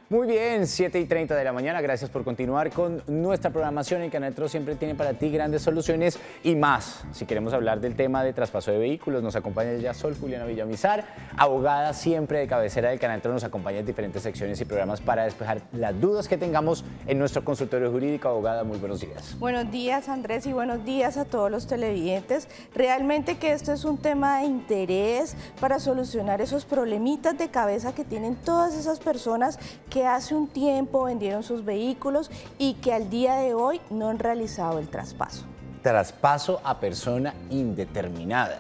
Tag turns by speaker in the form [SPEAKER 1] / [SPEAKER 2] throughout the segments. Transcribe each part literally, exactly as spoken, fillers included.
[SPEAKER 1] Muy bien, siete y treinta de la mañana, gracias por continuar con nuestra programación. El Canal Tro siempre tiene para ti grandes soluciones y más. Si queremos hablar del tema de traspaso de vehículos, nos acompaña ya Sol Juliana Villamizar, abogada siempre de cabecera del Canal Tro, nos acompaña en diferentes secciones y programas para despejar las dudas que tengamos en nuestro consultorio jurídico. Abogada, muy buenos días.
[SPEAKER 2] Buenos días, Andrés, y buenos días a todos los televidentes. Realmente que esto es un tema de interés para solucionar esos problemitas de cabeza que tienen todas esas personas que hace un tiempo vendieron sus vehículos y que al día de hoy no han realizado el traspaso.
[SPEAKER 1] Traspaso a persona indeterminada.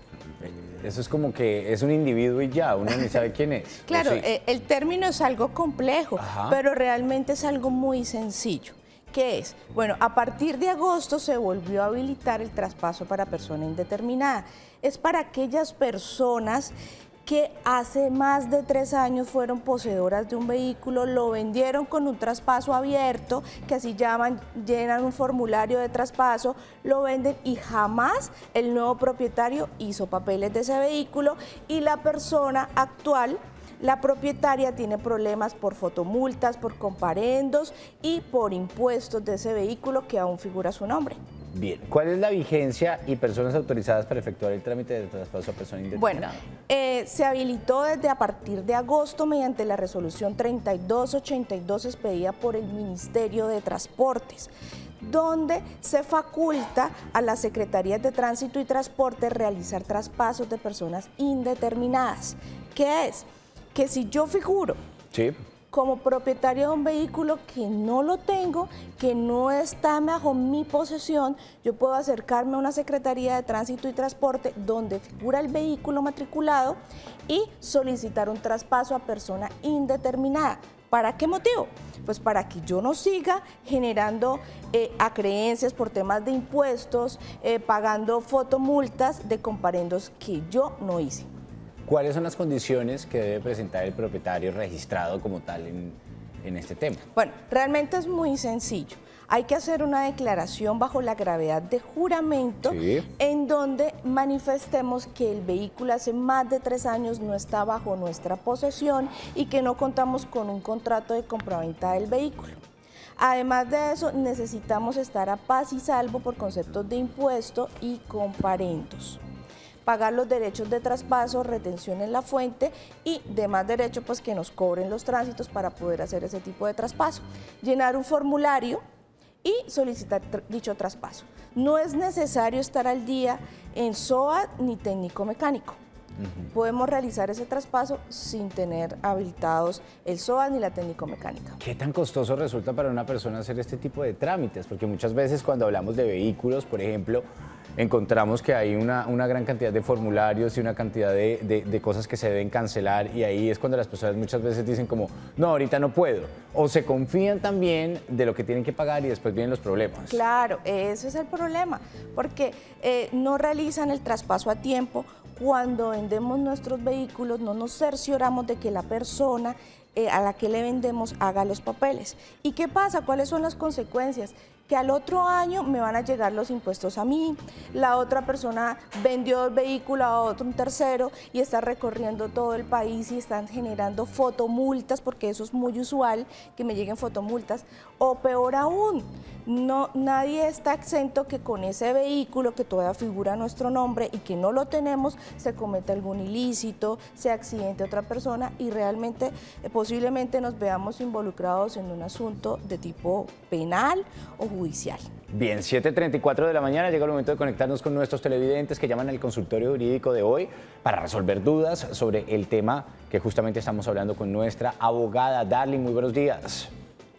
[SPEAKER 1] Eso es como que es un individuo y ya, uno ni sabe quién es.
[SPEAKER 2] Claro,
[SPEAKER 1] sí.
[SPEAKER 2] eh, el término es algo complejo, Ajá. pero realmente es algo muy sencillo. ¿Qué es? Bueno, a partir de agosto se volvió a habilitar el traspaso para persona indeterminada. Es para aquellas personas que hace más de tres años fueron poseedoras de un vehículo, lo vendieron con un traspaso abierto, que así llaman, llenan un formulario de traspaso, lo venden y jamás el nuevo propietario hizo papeles de ese vehículo y la persona actual, la propietaria, tiene problemas por fotomultas, por comparendos y por impuestos de ese vehículo que aún figura su nombre.
[SPEAKER 1] Bien, ¿cuál es la vigencia y personas autorizadas para efectuar el trámite de traspaso a persona indeterminada?
[SPEAKER 2] Bueno, eh, se habilitó desde a partir de agosto mediante la resolución treinta y dos ochenta y dos expedida por el Ministerio de Transportes, donde se faculta a las Secretarías de Tránsito y Transporte realizar traspasos de personas indeterminadas. ¿Qué es? Que si yo figuro
[SPEAKER 1] sí.
[SPEAKER 2] como propietario de un vehículo que no lo tengo, que no está bajo mi posesión, yo puedo acercarme a una Secretaría de Tránsito y Transporte donde figura el vehículo matriculado y solicitar un traspaso a persona indeterminada. ¿Para qué motivo? Pues para que yo no siga generando eh, acreencias por temas de impuestos, eh, pagando fotomultas de comparendos que yo no hice.
[SPEAKER 1] ¿Cuáles son las condiciones que debe presentar el propietario registrado como tal en, en este tema?
[SPEAKER 2] Bueno, realmente es muy sencillo. Hay que hacer una declaración bajo la gravedad de juramento sí. en donde manifestemos que el vehículo hace más de tres años no está bajo nuestra posesión y que no contamos con un contrato de compraventa del vehículo. Además de eso, necesitamos estar a paz y salvo por conceptos de impuesto y comparendos. Pagar los derechos de traspaso, retención en la fuente y demás derechos pues, que nos cobren los tránsitos para poder hacer ese tipo de traspaso. Llenar un formulario y solicitar tr dicho traspaso. No es necesario estar al día en S O A ni técnico mecánico. Uh-huh. Podemos realizar ese traspaso sin tener habilitados el S O A ni la técnico mecánica.
[SPEAKER 1] ¿Qué tan costoso resulta para una persona hacer este tipo de trámites? Porque muchas veces cuando hablamos de vehículos, por ejemplo, encontramos que hay una, una gran cantidad de formularios y una cantidad de, de, de cosas que se deben cancelar y ahí es cuando las personas muchas veces dicen como, no, ahorita no puedo. O se confían también de lo que tienen que pagar y después vienen los problemas.
[SPEAKER 2] Claro, ese es el problema, porque eh, no realizan el traspaso a tiempo. Cuando vendemos nuestros vehículos no nos cercioramos de que la persona eh, a la que le vendemos haga los papeles. ¿Y qué pasa? ¿Cuáles son las consecuencias? Que al otro año me van a llegar los impuestos a mí, la otra persona vendió el vehículo a otro, un tercero, y está recorriendo todo el país y están generando fotomultas, porque eso es muy usual, que me lleguen fotomultas, o peor aún, no, nadie está exento que con ese vehículo que todavía figura nuestro nombre y que no lo tenemos, se cometa algún ilícito, se accidente otra persona y realmente eh, posiblemente nos veamos involucrados en un asunto de tipo penal o judicial.
[SPEAKER 1] Bien, siete y treinta y cuatro de la mañana llega el momento de conectarnos con nuestros televidentes que llaman al consultorio jurídico de hoy para resolver dudas sobre el tema que justamente estamos hablando con nuestra abogada. Darling, muy buenos días.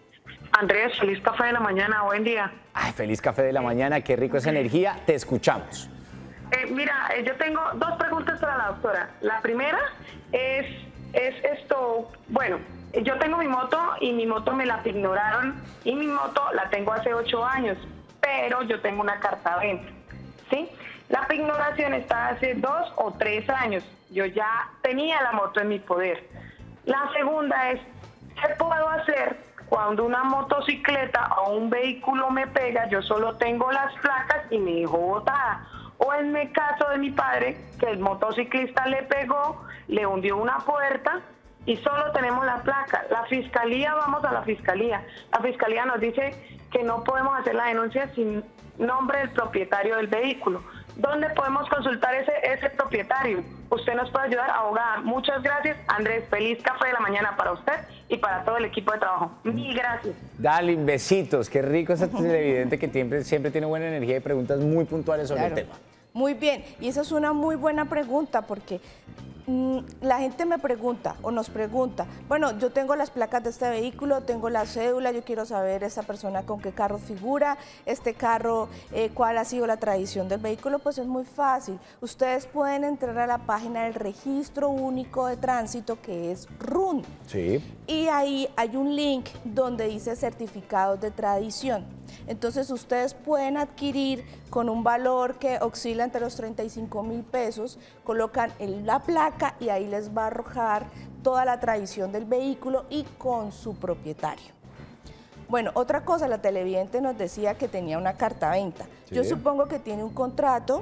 [SPEAKER 3] Andrés, feliz café de la mañana, buen día.
[SPEAKER 1] Ay, feliz café de la mañana, qué rico esa energía, te escuchamos.
[SPEAKER 3] Eh, mira, eh, yo tengo dos preguntas para la doctora. La primera es, es esto, bueno, yo tengo mi moto y mi moto me la ignoraron y mi moto la tengo hace ocho años, pero yo tengo una carta venta, ¿sí? La ignoración está hace dos o tres años, yo ya tenía la moto en mi poder. La segunda es, ¿qué puedo hacer cuando una motocicleta o un vehículo me pega? Yo solo tengo las placas y me dejo botada. O en el caso de mi padre, que el motociclista le pegó, le hundió una puerta y solo tenemos la placa. La fiscalía, vamos a la fiscalía. La fiscalía nos dice que no podemos hacer la denuncia sin nombre del propietario del vehículo. ¿Dónde podemos consultar ese, ese propietario? Usted nos puede ayudar, abogada. Muchas gracias, Andrés. Feliz café de la mañana para usted y para todo el equipo de trabajo. Mil gracias.
[SPEAKER 1] Dale, besitos. Qué rico ese televidente que siempre, siempre tiene buena energía y preguntas muy puntuales sobre
[SPEAKER 2] Claro.
[SPEAKER 1] el tema.
[SPEAKER 2] Muy bien, y esa es una muy buena pregunta porque mm, la gente me pregunta o nos pregunta, bueno, yo tengo las placas de este vehículo, tengo la cédula, yo quiero saber esa persona con qué carro figura, este carro, eh, cuál ha sido la tradición del vehículo. Pues es muy fácil. Ustedes pueden entrar a la página del Registro Único de Tránsito, que es R U N.
[SPEAKER 1] Sí.
[SPEAKER 2] Y ahí hay un link donde dice certificados de tradición. Entonces ustedes pueden adquirir con un valor que oscila entre los treinta y cinco mil pesos, colocan en la placa y ahí les va a arrojar toda la tradición del vehículo y con su propietario. Bueno, otra cosa, la televidente nos decía que tenía una carta-venta.
[SPEAKER 1] Sí.
[SPEAKER 2] Yo supongo que tiene un contrato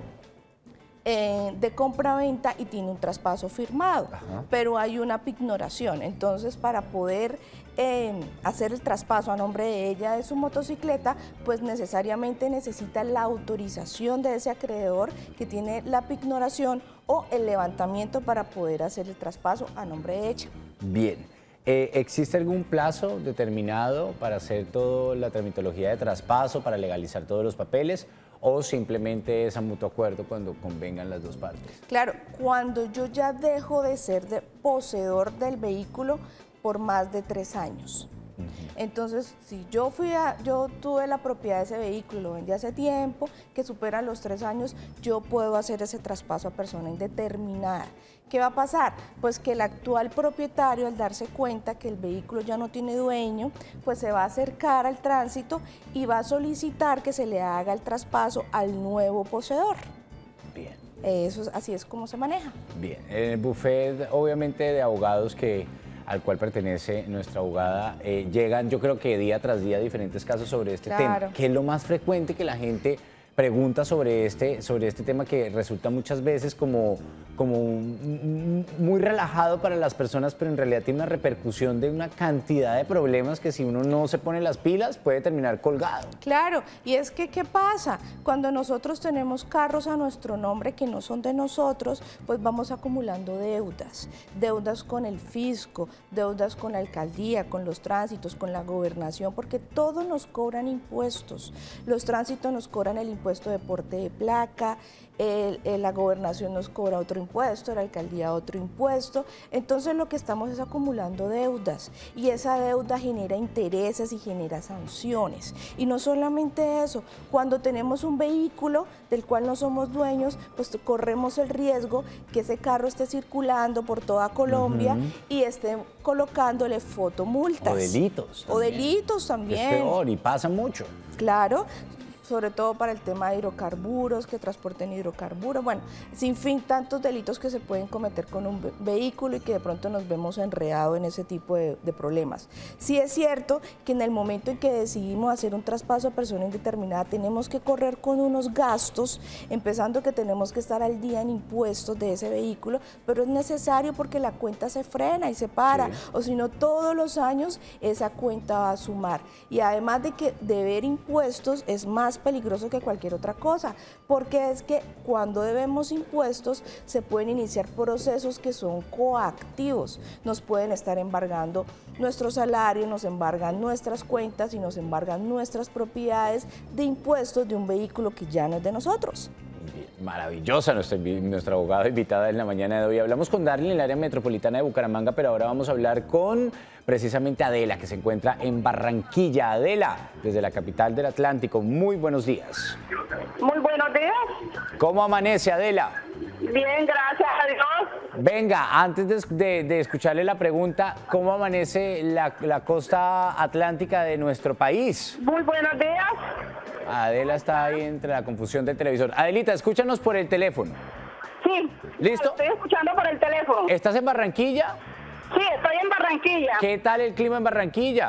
[SPEAKER 2] eh, de compra-venta y tiene un traspaso firmado,
[SPEAKER 1] Ajá.
[SPEAKER 2] pero hay una pignoración. Entonces, para poder eh, hacer el traspaso a nombre de ella de su motocicleta, pues necesariamente necesita la autorización de ese acreedor que tiene la pignoración o el levantamiento para poder hacer el traspaso a nombre de ella.
[SPEAKER 1] Bien. Eh, ¿Existe algún plazo determinado para hacer toda la tramitología de traspaso, para legalizar todos los papeles, o simplemente es a mutuo acuerdo cuando convengan las dos partes?
[SPEAKER 2] Claro, cuando yo ya dejo de ser de poseedor del vehículo por más de tres años. Entonces, si yo fui a, yo tuve la propiedad de ese vehículo, lo vendí hace tiempo, que supera los tres años, yo puedo hacer ese traspaso a persona indeterminada. ¿Qué va a pasar? Pues que el actual propietario, al darse cuenta que el vehículo ya no tiene dueño, pues se va a acercar al tránsito y va a solicitar que se le haga el traspaso al nuevo poseedor.
[SPEAKER 1] Bien.
[SPEAKER 2] Eso es, así es como se maneja.
[SPEAKER 1] Bien. En el buffet, obviamente, de abogados que al cual pertenece nuestra abogada, eh, llegan, yo creo que día tras día, diferentes casos sobre este
[SPEAKER 2] Claro.
[SPEAKER 1] tema. ¿Qué es lo más frecuente que la gente pregunta sobre este, sobre este tema, que resulta muchas veces como, como un- muy relajado para las personas, pero en realidad tiene una repercusión de una cantidad de problemas que si uno no se pone las pilas puede terminar colgado?
[SPEAKER 2] Claro, y es que, ¿qué pasa? Cuando nosotros tenemos carros a nuestro nombre que no son de nosotros, pues vamos acumulando deudas, deudas con el fisco, deudas con la alcaldía, con los tránsitos, con la gobernación, porque todos nos cobran impuestos. Los tránsitos nos cobran el impuesto de porte de placa, el- el- la gobernación nos cobra otro impuesto, la alcaldía otro impuesto. Entonces lo que estamos es acumulando deudas y esa deuda genera intereses y genera sanciones. Y no solamente eso, cuando tenemos un vehículo del cual no somos dueños, pues corremos el riesgo que ese carro esté circulando por toda Colombia
[SPEAKER 1] Ujú.
[SPEAKER 2] y esté colocándole fotomultas.
[SPEAKER 1] O delitos.
[SPEAKER 2] O
[SPEAKER 1] también.
[SPEAKER 2] delitos también.
[SPEAKER 1] Es peor y pasa mucho.
[SPEAKER 2] Claro, sobre todo para el tema de hidrocarburos, que transporten hidrocarburos, bueno, sin fin tantos delitos que se pueden cometer con un ve- vehículo y que de pronto nos vemos enredados en ese tipo de, de problemas. Sí es cierto que en el momento en que decidimos hacer un traspaso a persona indeterminada tenemos que correr con unos gastos, empezando que tenemos que estar al día en impuestos de ese vehículo, pero es necesario porque la cuenta se frena y se para,
[SPEAKER 1] Sí.
[SPEAKER 2] o si no todos los años esa cuenta va a sumar. Y además de que deber impuestos es más peligroso que cualquier otra cosa, porque es que cuando debemos impuestos se pueden iniciar procesos que son coactivos, nos pueden estar embargando nuestro salario, nos embargan nuestras cuentas y nos embargan nuestras propiedades de impuestos de un vehículo que ya no es de nosotros.
[SPEAKER 1] Bien, maravillosa nuestra, invi- nuestra abogada invitada en la mañana de hoy. Hablamos con Darlene en el área metropolitana de Bucaramanga, pero ahora vamos a hablar con precisamente Adela, que se encuentra en Barranquilla. Adela, desde la capital del Atlántico, muy buenos días.
[SPEAKER 3] Muy buenos días.
[SPEAKER 1] ¿Cómo amanece, Adela?
[SPEAKER 3] Bien, gracias a Dios.
[SPEAKER 1] Venga, antes de, de- de escucharle la pregunta, ¿cómo amanece la, la costa atlántica de nuestro país?
[SPEAKER 3] Muy buenos días.
[SPEAKER 1] Adela está ahí entre la confusión del televisor. Adelita, escúchanos por el teléfono.
[SPEAKER 3] Sí.
[SPEAKER 1] ¿Listo?
[SPEAKER 3] Estoy escuchando por el teléfono.
[SPEAKER 1] ¿Estás en Barranquilla?
[SPEAKER 3] Sí, estoy en Barranquilla.
[SPEAKER 1] ¿Qué tal el clima en Barranquilla?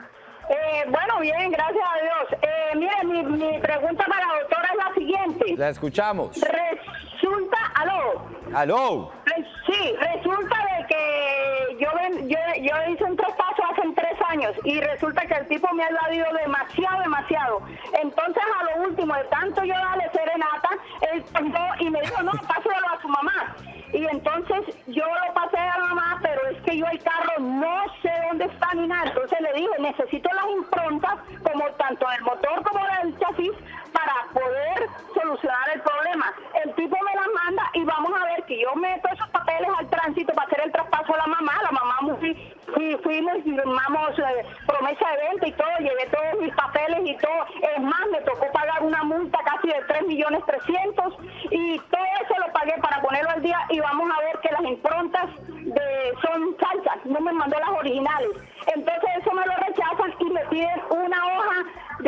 [SPEAKER 3] Eh, bueno, bien, gracias a Dios. Eh, mire, mi, mi pregunta para la doctora es la siguiente.
[SPEAKER 1] La escuchamos.
[SPEAKER 3] Resulta, aló.
[SPEAKER 1] ¡Aló!
[SPEAKER 3] Re- Sí, resulta de que yo ven, yo
[SPEAKER 4] yo hice un traspaso hace tres años y resulta que el tipo me ha evadido demasiado, demasiado. Entonces, a lo último, de tanto yo darle serenata, él contó y me dijo, no, pásalo a su mamá. Y entonces yo lo pasé a la mamá, pero es que yo el carro no sé dónde está ni nada. Entonces le dije, necesito las improntas, como tanto del motor como del chasis, para poder solucionar el problema. El tipo me las manda y vamos a ver que yo meto esos papeles al tránsito para hacer el traspaso a la mamá. La mamá fui, fui, fuimos y firmamos eh, promesa de venta y todo, llevé todos mis papeles y todo. Es más, me tocó pagar una multa casi de tres millones trescientos y todo eso lo pagué para ponerlo al día y vamos a ver que las improntas de, son falsas, no me mandó las originales. Entonces eso me lo rechazan y me piden una hoja de...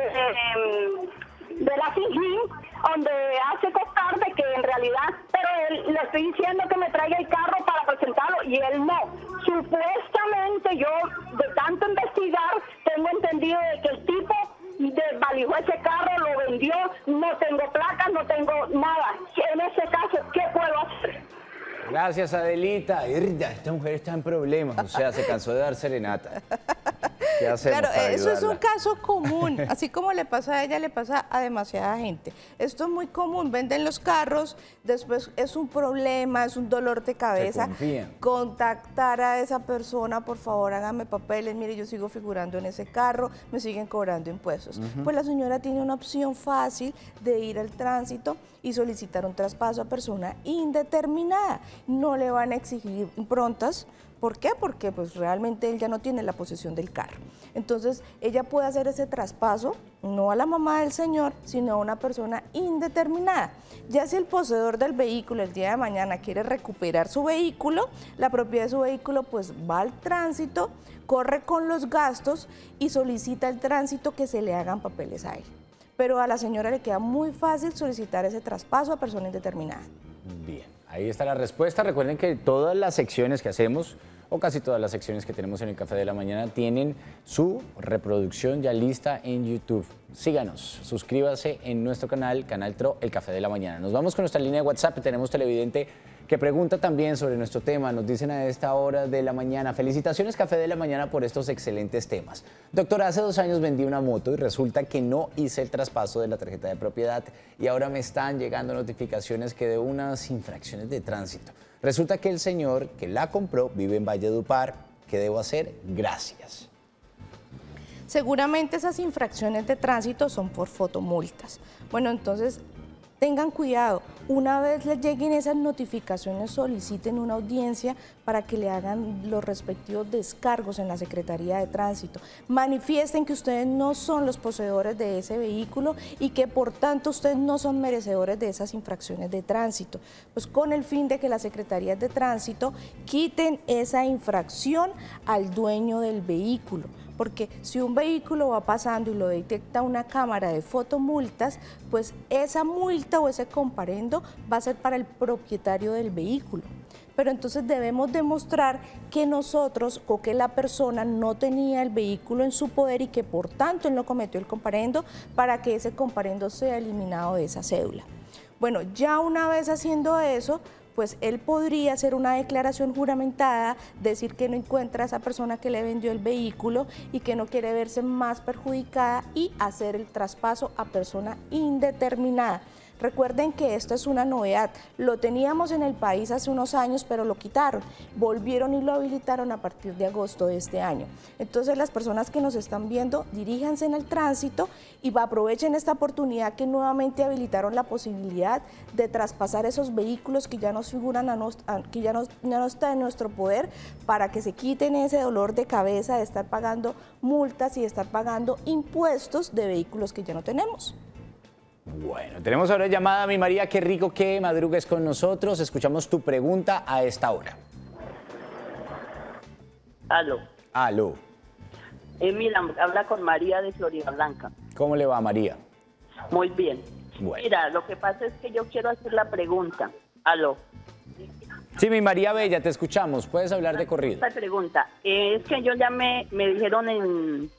[SPEAKER 4] Eh, de la C I G I, donde hace constar de que en realidad, pero él, le estoy diciendo que me traiga el carro para presentarlo y él no. Supuestamente yo, de tanto investigar, tengo entendido de que el tipo desvalijó ese carro, lo vendió, no tengo placas, no tengo nada. En ese caso, ¿qué puedo hacer?
[SPEAKER 1] Gracias, Adelita. Esta mujer está en problemas, o sea, se cansó de dar serenata. ¿Qué hacemos
[SPEAKER 2] Claro,
[SPEAKER 1] para
[SPEAKER 2] eso es un
[SPEAKER 1] ayudarla?
[SPEAKER 2] caso común, así como le pasa a ella, le pasa a demasiada gente. Esto es muy común, venden los carros, después es un problema, es un dolor de cabeza.
[SPEAKER 1] confían.
[SPEAKER 2] Contactar a esa persona, por favor, hágame papeles, mire, yo sigo figurando en ese carro, me siguen cobrando impuestos. Uh-huh. Pues la señora tiene una opción fácil de ir al tránsito y solicitar un traspaso a persona indeterminada. No le van a exigir improntas. ¿Por qué? Porque pues realmente él ya no tiene la posesión del carro. Entonces, ella puede hacer ese traspaso, no a la mamá del señor, sino a una persona indeterminada. Ya si el poseedor del vehículo el día de mañana quiere recuperar su vehículo, la propiedad de su vehículo pues va al tránsito, corre con los gastos y solicita al tránsito que se le hagan papeles a él. Pero a la señora le queda muy fácil solicitar ese traspaso a persona indeterminada.
[SPEAKER 1] Bien. Ahí está la respuesta. Recuerden que todas las secciones que hacemos, o casi todas las secciones que tenemos en el Café de la Mañana, tienen su reproducción ya lista en YouTube. Síganos, suscríbase en nuestro canal, Canal Tro, El Café de la Mañana. Nos vamos con nuestra línea de WhatsApp. Tenemos televidente que pregunta también sobre nuestro tema. Nos dicen a esta hora de la mañana: felicitaciones Café de la Mañana por estos excelentes temas. Doctora, hace dos años vendí una moto y resulta que no hice el traspaso de la tarjeta de propiedad y ahora me están llegando notificaciones que de unas infracciones de tránsito. Resulta que el señor que la compró vive en Valledupar. ¿Qué debo hacer? Gracias.
[SPEAKER 2] Seguramente esas infracciones de tránsito son por fotomultas. Bueno, entonces tengan cuidado, una vez les lleguen esas notificaciones, soliciten una audiencia para que le hagan los respectivos descargos en la Secretaría de Tránsito. Manifiesten que ustedes no son los poseedores de ese vehículo y que por tanto ustedes no son merecedores de esas infracciones de tránsito. Pues con el fin de que las Secretarías de Tránsito quiten esa infracción al dueño del vehículo. Porque si un vehículo va pasando y lo detecta una cámara de fotomultas, pues esa multa o ese comparendo va a ser para el propietario del vehículo. Pero entonces debemos demostrar que nosotros o que la persona no tenía el vehículo en su poder y que por tanto él no cometió el comparendo para que ese comparendo sea eliminado de esa cédula. Bueno, ya una vez haciendo eso, pues él podría hacer una declaración juramentada, decir que no encuentra a esa persona que le vendió el vehículo y que no quiere verse más perjudicada y hacer el traspaso a persona indeterminada. Recuerden que esto es una novedad, lo teníamos en el país hace unos años, pero lo quitaron, volvieron y lo habilitaron a partir de agosto de este año. Entonces las personas que nos están viendo, diríjanse en el tránsito y aprovechen esta oportunidad que nuevamente habilitaron la posibilidad de traspasar esos vehículos que ya nos figuran, a nos, a, que ya no, ya no está en nuestro poder, para que se quiten ese dolor de cabeza de estar pagando multas y de estar pagando impuestos de vehículos que ya no tenemos.
[SPEAKER 1] Bueno, tenemos ahora llamada, mi María, qué rico que madrugues con nosotros. Escuchamos tu pregunta a esta hora.
[SPEAKER 5] Aló.
[SPEAKER 1] Aló.
[SPEAKER 5] Eh, mira, habla con María de Florida Blanca.
[SPEAKER 1] ¿Cómo le va, María?
[SPEAKER 5] Muy bien.
[SPEAKER 1] Bueno.
[SPEAKER 5] Mira, lo que pasa es que yo quiero hacer la pregunta. Aló.
[SPEAKER 1] Sí, mi María Bella, te escuchamos. Puedes hablar de corrido.
[SPEAKER 5] Esta pregunta. Eh, es que yo ya me, me dijeron en,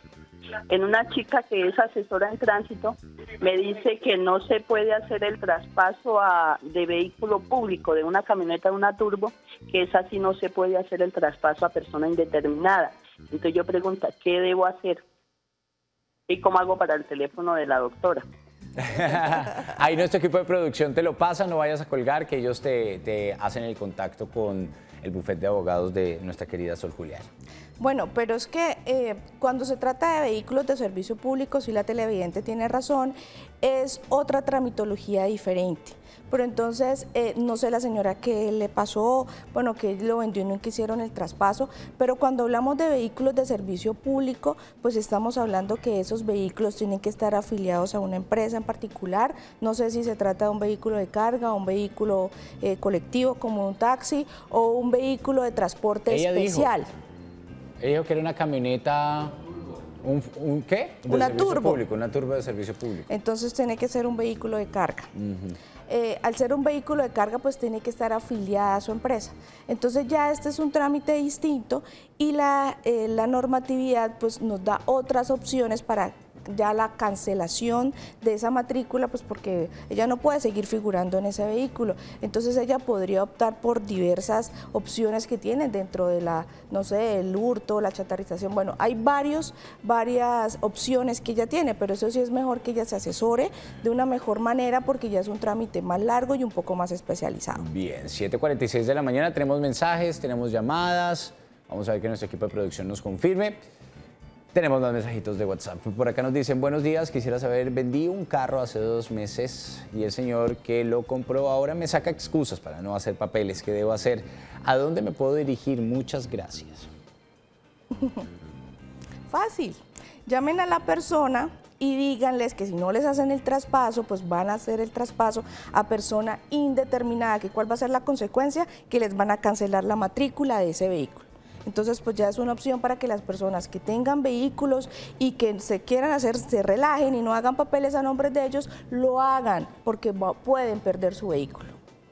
[SPEAKER 5] En una chica que es asesora en tránsito, me dice que no se puede hacer el traspaso a, de vehículo público, de una camioneta, de una turbo, que es así, no se puede hacer el traspaso a persona indeterminada. Entonces yo pregunto, ¿qué debo hacer? ¿Y cómo hago para el teléfono de la doctora?
[SPEAKER 1] Ahí nuestro equipo de producción te lo pasa, no vayas a colgar, que ellos te, te hacen el contacto con el bufete de abogados de nuestra querida Sol Juliana.
[SPEAKER 2] Bueno, pero es que eh, cuando se trata de vehículos de servicio público, si la televidente tiene razón, es otra tramitología diferente. Pero entonces, eh, no sé la señora qué le pasó, bueno, que lo vendió y no quisieron el traspaso, pero cuando hablamos de vehículos de servicio público, pues estamos hablando que esos vehículos tienen que estar afiliados a una empresa en particular. No sé si se trata de un vehículo de carga, un vehículo eh, colectivo como un taxi o un vehículo de transporte
[SPEAKER 1] Ella
[SPEAKER 2] especial.
[SPEAKER 1] Dijo, ella dijo que era una camioneta, un, un ¿qué? De
[SPEAKER 2] una
[SPEAKER 1] servicio
[SPEAKER 2] turbo.
[SPEAKER 1] Público, una turbo de servicio público.
[SPEAKER 2] Entonces tiene que ser un vehículo de carga.
[SPEAKER 1] Uh-huh.
[SPEAKER 2] Eh, al ser un vehículo de carga, pues tiene que estar afiliada a su empresa. Entonces ya este es un trámite distinto y la, eh, la normatividad pues nos da otras opciones para ya la cancelación de esa matrícula, pues porque ella no puede seguir figurando en ese vehículo. Entonces ella podría optar por diversas opciones que tienen dentro de la, no sé, el hurto, la chatarrización. Bueno, hay varios, varias opciones que ella tiene, pero eso sí es mejor que ella se asesore de una mejor manera porque ya es un trámite más largo y un poco más especializado.
[SPEAKER 1] Bien, siete cuarenta y seis de la mañana, tenemos mensajes, tenemos llamadas. Vamos a ver que nuestro equipo de producción nos confirme. Tenemos más mensajitos de WhatsApp. Por acá nos dicen, buenos días, quisiera saber, vendí un carro hace dos meses y el señor que lo compró ahora me saca excusas para no hacer papeles. ¿Qué debo hacer? ¿A dónde me puedo dirigir? Muchas gracias.
[SPEAKER 2] Fácil. Llamen a la persona y díganles que si no les hacen el traspaso, pues van a hacer el traspaso a persona indeterminada. ¿Que cuál va a ser la consecuencia? Que les van a cancelar la matrícula de ese vehículo. Entonces, pues ya es una opción para que las personas que tengan vehículos y que se quieran hacer, se relajen y no hagan papeles a nombre de ellos, lo hagan, porque pueden perder su vehículo.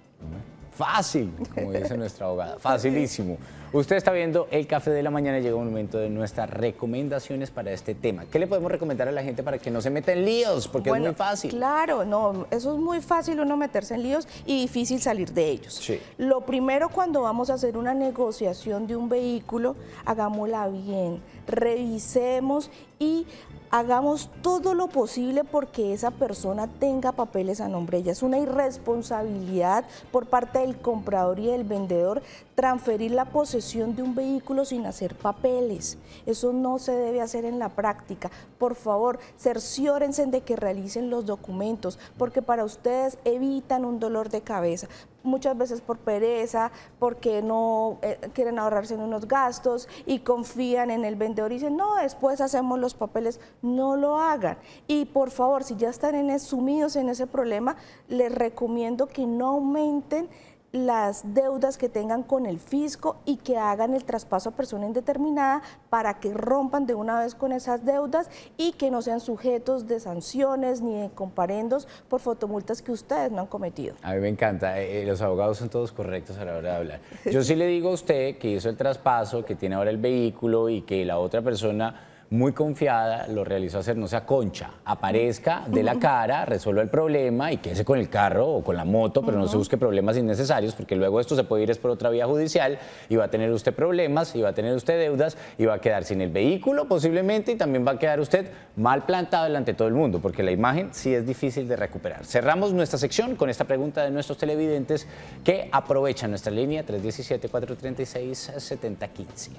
[SPEAKER 1] Fácil, como dice nuestra abogada, facilísimo. Usted está viendo El Café de la Mañana y llega un momento de nuestras recomendaciones para este tema. ¿Qué le podemos recomendar a la gente para que no se meta en líos? Porque bueno, es muy fácil.
[SPEAKER 2] Claro, no, eso es muy fácil uno meterse en líos y difícil salir de ellos.
[SPEAKER 1] Sí.
[SPEAKER 2] Lo primero, cuando vamos a hacer una negociación de un vehículo, hagámosla bien, revisemos y hagamos todo lo posible porque esa persona tenga papeles a nombre de ella. Es una irresponsabilidad por parte del comprador y del vendedor transferir la posesión de un vehículo sin hacer papeles. Eso no se debe hacer en la práctica. Por favor, cerciórense de que realicen los documentos porque para ustedes evitan un dolor de cabeza. Muchas veces por pereza, porque no eh, quieren ahorrarse en unos gastos y confían en el vendedor y dicen, no, después hacemos los papeles. No lo hagan. Y por favor, si ya están en, sumidos en ese problema, les recomiendo que no aumenten las deudas que tengan con el fisco y que hagan el traspaso a persona indeterminada para que rompan de una vez con esas deudas y que no sean sujetos de sanciones ni de comparendos por fotomultas que ustedes no han cometido.
[SPEAKER 1] A mí me encanta, eh, los abogados son todos correctos a la hora de hablar. Yo sí le digo a usted que hizo el traspaso, que tiene ahora el vehículo y que la otra persona muy confiada lo realizó hacer, no sea concha, aparezca de la cara, resuelva el problema y quédese con el carro o con la moto, pero uh-huh. no se busque problemas innecesarios porque luego esto se puede ir es por otra vía judicial y va a tener usted problemas y va a tener usted deudas y va a quedar sin el vehículo posiblemente y también va a quedar usted mal plantado delante de todo el mundo porque la imagen sí es difícil de recuperar. Cerramos nuestra sección con esta pregunta de nuestros televidentes que aprovechan nuestra línea tres uno siete, cuatro tres seis, siete cero uno cinco.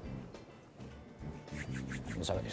[SPEAKER 1] Vamos a ver.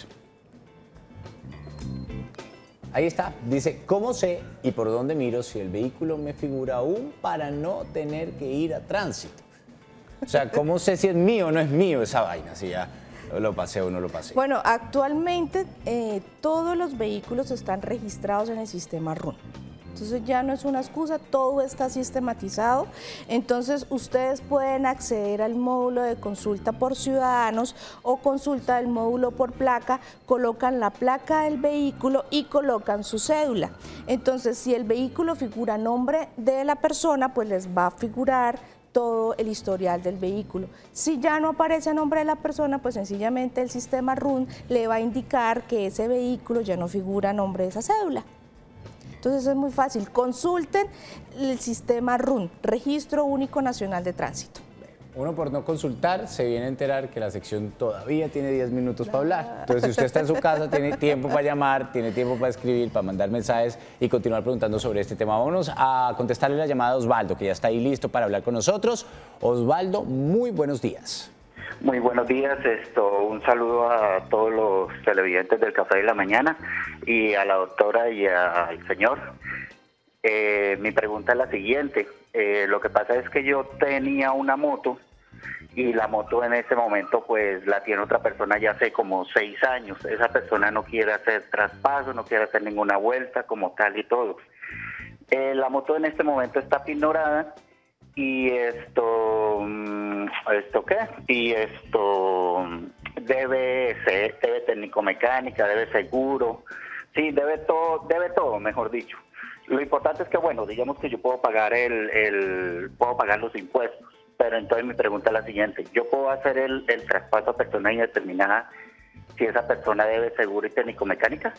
[SPEAKER 1] Ahí está, dice, ¿cómo sé y por dónde miro si el vehículo me figura aún para no tener que ir a tránsito? O sea, ¿cómo sé si es mío o no es mío esa vaina? Si ya lo pasé o no lo pasé.
[SPEAKER 2] Bueno, actualmente eh, todos los vehículos están registrados en el sistema R U N. Entonces ya no es una excusa, todo está sistematizado. Entonces ustedes pueden acceder al módulo de consulta por ciudadanos o consulta del módulo por placa, colocan la placa del vehículo y colocan su cédula. Entonces si el vehículo figura a nombre de la persona, pues les va a figurar todo el historial del vehículo. Si ya no aparece a nombre de la persona, pues sencillamente el sistema R U N le va a indicar que ese vehículo ya no figura a nombre de esa cédula. Entonces es muy fácil, consulten el sistema R U N, Registro Único Nacional de Tránsito.
[SPEAKER 1] Uno por no consultar se viene a enterar que la sección todavía tiene diez minutos para hablar. Entonces si usted está en su casa, tiene tiempo para llamar, tiene tiempo para escribir, para mandar mensajes y continuar preguntando sobre este tema. Vámonos a contestarle la llamada a Osvaldo, que ya está ahí listo para hablar con nosotros. Osvaldo, muy buenos días.
[SPEAKER 6] Muy buenos días, esto, un saludo a todos los televidentes del Café de la Mañana y a la doctora y al señor. Eh, mi pregunta es la siguiente, eh, lo que pasa es que yo tenía una moto y la moto en este momento pues la tiene otra persona ya hace como seis años, esa persona no quiere hacer traspaso, no quiere hacer ninguna vuelta como tal y todo. Eh, la moto en este momento está pignorada y esto, ¿esto qué? Y esto debe ser, debe técnico-mecánica, debe seguro, sí, debe todo, debe todo, mejor dicho. Lo importante es que, bueno, digamos que yo puedo pagar el, el puedo pagar los impuestos, pero entonces mi pregunta es la siguiente, ¿yo puedo hacer el, el traspaso a persona indeterminada si esa persona debe seguro y técnico-mecánica?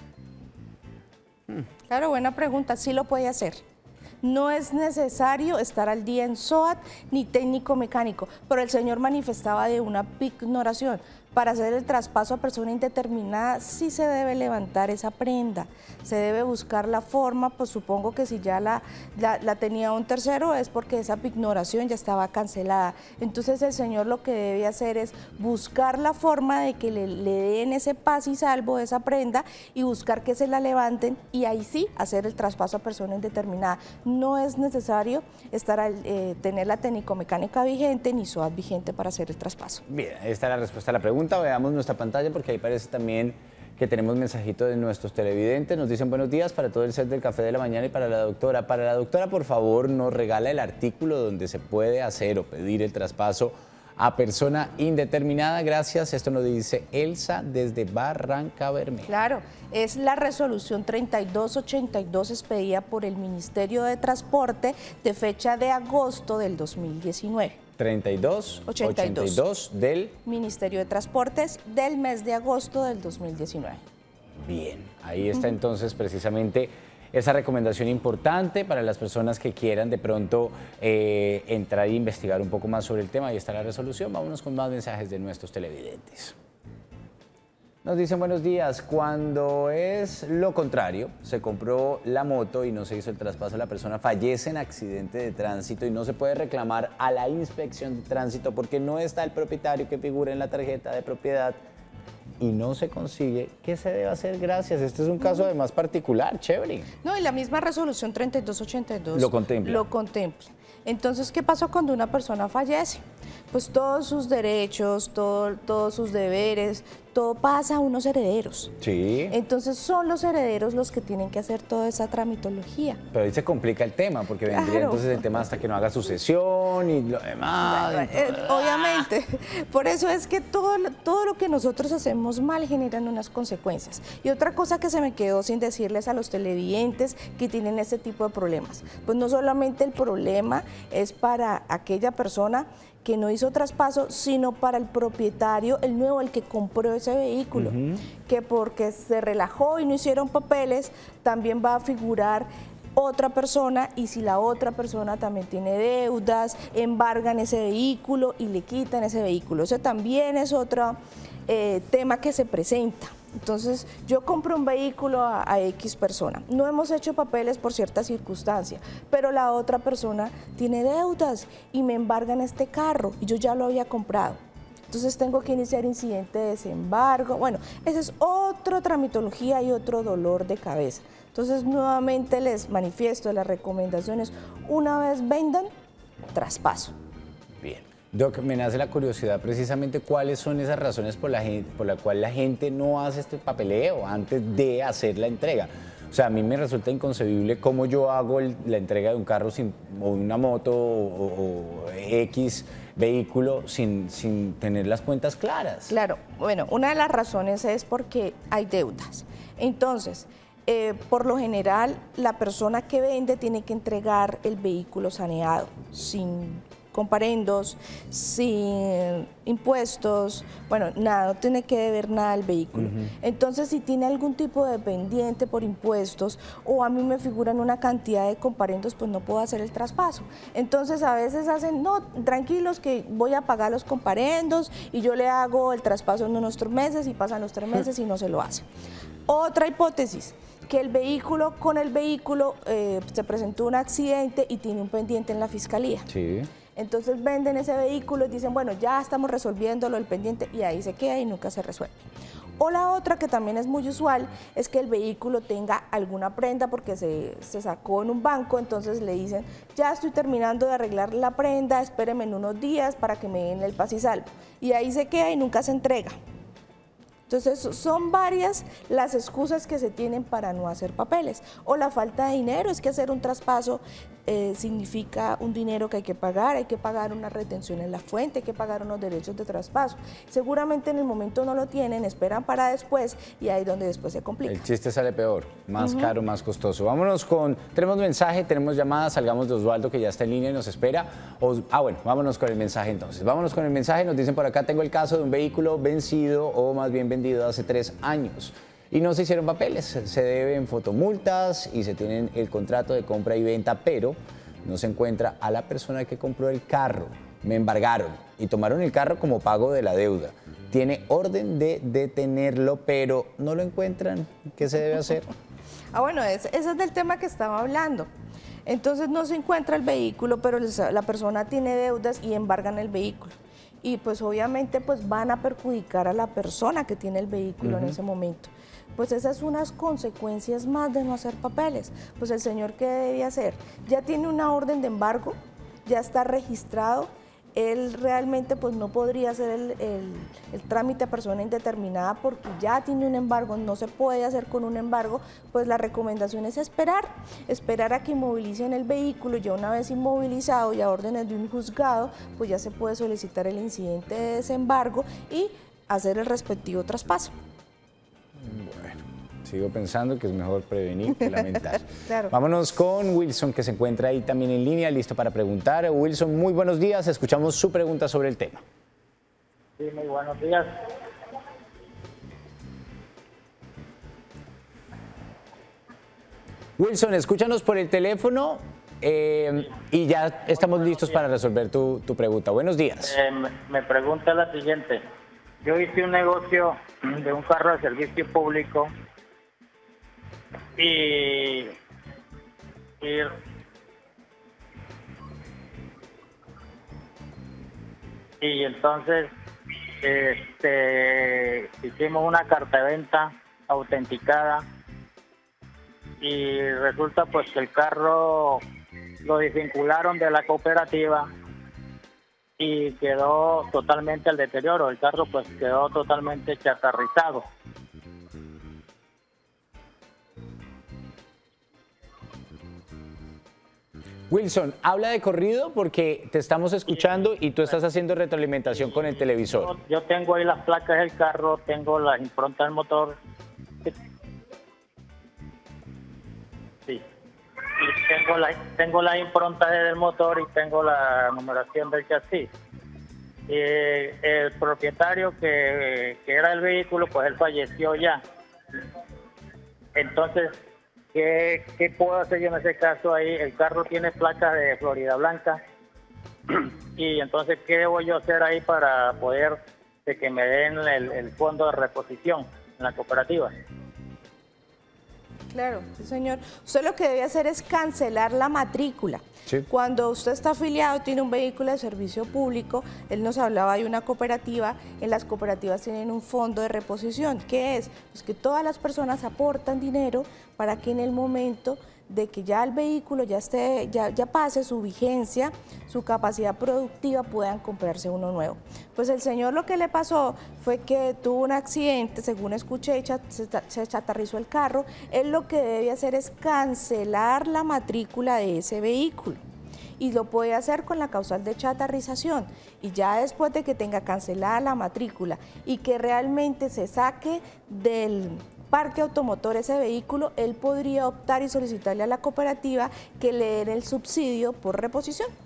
[SPEAKER 2] Claro, buena pregunta, sí lo puede hacer. No es necesario estar al día en S O A T ni técnico mecánico, pero el señor manifestaba de una pignoración. Para hacer el traspaso a persona indeterminada sí se debe levantar esa prenda, se debe buscar la forma, pues supongo que si ya la, la, la tenía un tercero es porque esa pignoración ya estaba cancelada. Entonces el señor lo que debe hacer es buscar la forma de que le, le den ese paz y salvo de esa prenda y buscar que se la levanten y ahí sí hacer el traspaso a persona indeterminada. No es necesario estar al, eh, tener la técnico-mecánica vigente ni S O A T vigente para hacer el traspaso.
[SPEAKER 1] Bien, ahí está la respuesta a la pregunta. Veamos nuestra pantalla porque ahí parece también que tenemos mensajitos de nuestros televidentes. Nos dicen buenos días para todo el set del Café de la Mañana y para la doctora. Para la doctora, por favor, nos regala el artículo donde se puede hacer o pedir el traspaso a persona indeterminada. Gracias. Esto nos dice Elsa desde Barranca Bermeja.
[SPEAKER 2] Claro, es la resolución treinta y dos ochenta y dos expedida por el Ministerio de Transporte de fecha de agosto del dos mil diecinueve.
[SPEAKER 1] treinta y dos ochenta y dos del
[SPEAKER 2] Ministerio de Transportes del mes de agosto del dos mil diecinueve.
[SPEAKER 1] Bien, ahí está entonces precisamente esa recomendación importante para las personas que quieran de pronto eh, entrar e investigar un poco más sobre el tema. Ahí está la resolución. Vámonos con más mensajes de nuestros televidentes. Nos dicen buenos días, cuando es lo contrario, se compró la moto y no se hizo el traspaso, la persona fallece en accidente de tránsito y no se puede reclamar a la inspección de tránsito porque no está el propietario que figura en la tarjeta de propiedad y no se consigue, ¿qué se debe hacer? Gracias. Este es un caso además particular, chévere.
[SPEAKER 2] No, y la misma resolución treinta y dos ochenta y dos
[SPEAKER 1] lo contempla.
[SPEAKER 2] Lo contempla. Entonces, ¿qué pasó cuando una persona fallece? Pues todos sus derechos, todo, todos sus deberes, todo pasa a unos herederos.
[SPEAKER 1] Sí.
[SPEAKER 2] Entonces son los herederos los que tienen que hacer toda esa tramitología.
[SPEAKER 1] Pero ahí se complica el tema, porque vendría
[SPEAKER 2] Claro.
[SPEAKER 1] entonces el tema hasta que no haga sucesión y lo demás.
[SPEAKER 2] Bueno, eh, obviamente, por eso es que todo, lo- todo lo que nosotros hacemos mal generan unas consecuencias. Y otra cosa que se me quedó sin decirles a los televidentes que tienen ese tipo de problemas, pues no solamente el problema es para aquella persona que no hizo traspaso, sino para el propietario, el nuevo, el que compró ese vehículo, que porque se relajó y no hicieron papeles, también va a figurar otra persona y si la otra persona también tiene deudas, embargan ese vehículo y le quitan ese vehículo. Ese también es otro eh, tema que se presenta. Entonces, yo compro un vehículo a, a X persona. No hemos hecho papeles por cierta circunstancia, pero la otra persona tiene deudas y me embargan este carro y yo ya lo había comprado. Entonces, tengo que iniciar incidente de desembargo. Bueno, esa es otra tramitología y otro dolor de cabeza. Entonces, nuevamente les manifiesto las recomendaciones. Una vez vendan, traspaso.
[SPEAKER 1] Bien. Doc, me nace la curiosidad precisamente cuáles son esas razones por la, gente, por la cual la gente no hace este papeleo antes de hacer la entrega. O sea, a mí me resulta inconcebible cómo yo hago el- la entrega de un carro sin, o una moto o, o X vehículo sin, sin tener las cuentas claras.
[SPEAKER 2] Claro, bueno, una de las razones es porque hay deudas. Entonces, eh, por lo general, la persona que vende tiene que entregar el vehículo saneado, sin comparendos, sin impuestos, bueno, nada, no tiene que deber nada al vehículo. Uh-huh. Entonces, si tiene algún tipo de pendiente por impuestos o a mí me figuran una cantidad de comparendos, pues no puedo hacer el traspaso. Entonces, a veces hacen, no, tranquilos que voy a pagar los comparendos y yo le hago el traspaso en unos tres meses y pasan los tres meses y no se lo hace. Otra hipótesis, que el vehículo, con el vehículo eh, se presentó un accidente y tiene un pendiente en la fiscalía.
[SPEAKER 1] Sí.
[SPEAKER 2] Entonces venden ese vehículo y dicen, bueno, ya estamos resolviéndolo el pendiente y ahí se queda y nunca se resuelve. O la otra, que también es muy usual, es que el vehículo tenga alguna prenda porque se, se sacó en un banco, entonces le dicen, ya estoy terminando de arreglar la prenda, espéreme en unos días para que me den el paz y salvo. Y ahí se queda y nunca se entrega. Entonces son varias las excusas que se tienen para no hacer papeles. O la falta de dinero, es que hacer un traspaso eh, significa un dinero que hay que pagar, hay que pagar una retención en la fuente, hay que pagar unos derechos de traspaso. Seguramente en el momento no lo tienen, esperan para después y ahí es donde después se complica.
[SPEAKER 1] El chiste sale peor, más uh-huh. caro, más costoso. Vámonos con, tenemos mensaje, tenemos llamadas, salgamos de Osvaldo que ya está en línea y nos espera. Os, ah bueno, vámonos con el mensaje entonces. Vámonos con el mensaje, nos dicen por acá, tengo el caso de un vehículo vencido o más bien vendido hace tres años y no se hicieron papeles, se deben fotomultas y se tienen el contrato de compra y venta, pero no se encuentra a la persona que compró el carro. Me embargaron y tomaron el carro como pago de la deuda. Tiene orden de detenerlo, pero no lo encuentran. ¿Qué se debe hacer?
[SPEAKER 2] Ah, bueno, ese, ese es del tema que estaba hablando. Entonces no se encuentra el vehículo, pero la persona tiene deudas y embargan el vehículo. Y pues obviamente pues van a perjudicar a la persona que tiene el vehículo uh-huh. en ese momento. Pues esas son unas consecuencias más de no hacer papeles. Pues el señor, ¿qué debe hacer? Ya tiene una orden de embargo, ya está registrado, él realmente pues no podría hacer el, el, el trámite a persona indeterminada porque ya tiene un embargo, no se puede hacer con un embargo, pues la recomendación es esperar, esperar a que inmovilicen el vehículo, ya una vez inmovilizado y a órdenes de un juzgado, pues ya se puede solicitar el incidente de desembargo y hacer el respectivo traspaso.
[SPEAKER 1] Bueno, sigo pensando que es mejor prevenir que lamentar.
[SPEAKER 2] Claro.
[SPEAKER 1] Vámonos con Wilson, que se encuentra ahí también en línea, listo para preguntar. Wilson, muy buenos días, escuchamos su pregunta sobre el tema.
[SPEAKER 7] Sí, muy buenos días.
[SPEAKER 1] Wilson, escúchanos por el teléfono eh, y ya estamos listos para resolver tu, tu pregunta. Buenos días.
[SPEAKER 7] Eh, me, me pregunta la siguiente. Yo hice un negocio de un carro de servicio público y, y, y entonces este, hicimos una carta de venta autenticada y resulta pues que el carro lo desvincularon de la cooperativa y quedó totalmente al deterioro. El carro pues quedó totalmente chatarrizado.
[SPEAKER 1] Wilson, habla de corrido porque te estamos escuchando y tú estás haciendo retroalimentación con el televisor.
[SPEAKER 7] Yo, yo tengo ahí las placas del carro, tengo la impronta del motor. Sí. Y tengo la, tengo la impronta del motor y tengo la numeración del chasis. Eh, el propietario que, que era el vehículo, pues él falleció ya. Entonces, ¿qué, qué puedo hacer yo en ese caso ahí? El carro tiene placas de Florida Blanca. Y entonces, ¿qué debo yo hacer ahí para poder de que me den el, el fondo de reposición en la cooperativa?
[SPEAKER 2] Claro, sí, señor. Usted lo que debe hacer es cancelar la matrícula.
[SPEAKER 1] Sí.
[SPEAKER 2] Cuando usted está afiliado, tiene un vehículo de servicio público, él nos hablaba de una cooperativa, en las cooperativas tienen un fondo de reposición. ¿Qué es? Pues que todas las personas aportan dinero para que en el momento de que ya el vehículo ya esté, ya, ya pase su vigencia, su capacidad productiva, puedan comprarse uno nuevo. Pues el señor lo que le pasó fue que tuvo un accidente, según escuché, se chatarrizó el carro. Él lo que debe hacer es cancelar la matrícula de ese vehículo y lo puede hacer con la causal de chatarrización, y ya después de que tenga cancelada la matrícula y que realmente se saque del parque automotor ese vehículo, él podría optar y solicitarle a la cooperativa que le den el subsidio por reposición.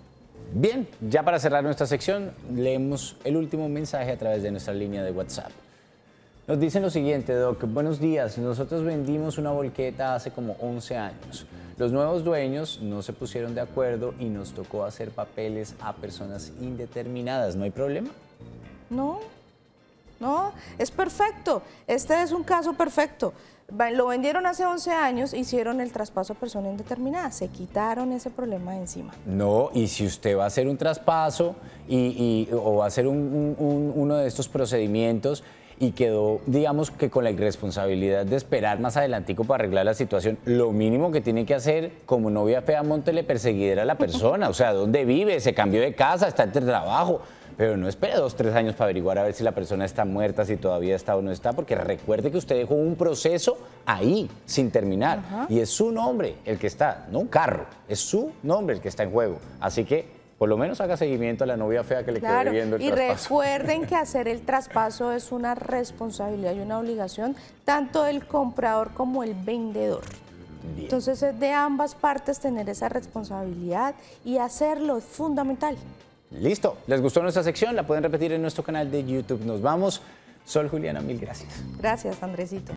[SPEAKER 1] Bien, ya para cerrar nuestra sección, leemos el último mensaje a través de nuestra línea de WhatsApp. Nos dicen lo siguiente, Doc, buenos días, nosotros vendimos una volqueta hace como once años. Los nuevos dueños no se pusieron de acuerdo y nos tocó hacer papeles a personas indeterminadas. ¿No hay problema?
[SPEAKER 2] No, no, es perfecto. Este es un caso perfecto. Lo vendieron hace once años, hicieron el traspaso a persona indeterminada, se quitaron ese problema de encima.
[SPEAKER 1] No, y si usted va a hacer un traspaso y, y, o va a hacer un, un, uno de estos procedimientos y quedó, digamos, que con la irresponsabilidad de esperar más adelantico para arreglar la situación, lo mínimo que tiene que hacer como novia fea, móntele perseguidera a la persona. O sea, ¿dónde vive? ¿Se cambió de casa? ¿Está en trabajo? Pero no espere dos, tres años para averiguar a ver si la persona está muerta, si todavía está o no está, porque recuerde que usted dejó un proceso ahí, sin terminar. Ajá. Y es su nombre el que está, no un carro, es su nombre el que está en juego. Así que, por lo menos haga seguimiento a la novia fea que le
[SPEAKER 2] claro,
[SPEAKER 1] quedó debiendo el
[SPEAKER 2] y
[SPEAKER 1] traspaso.
[SPEAKER 2] Recuerden que hacer el traspaso es una responsabilidad y una obligación, tanto del comprador como el vendedor. Bien. Entonces es de ambas partes tener esa responsabilidad y hacerlo es fundamental.
[SPEAKER 1] Listo, ¿les gustó nuestra sección? La pueden repetir en nuestro canal de YouTube. Nos vamos. Sol Juliana, mil gracias.
[SPEAKER 2] Gracias, Andresito.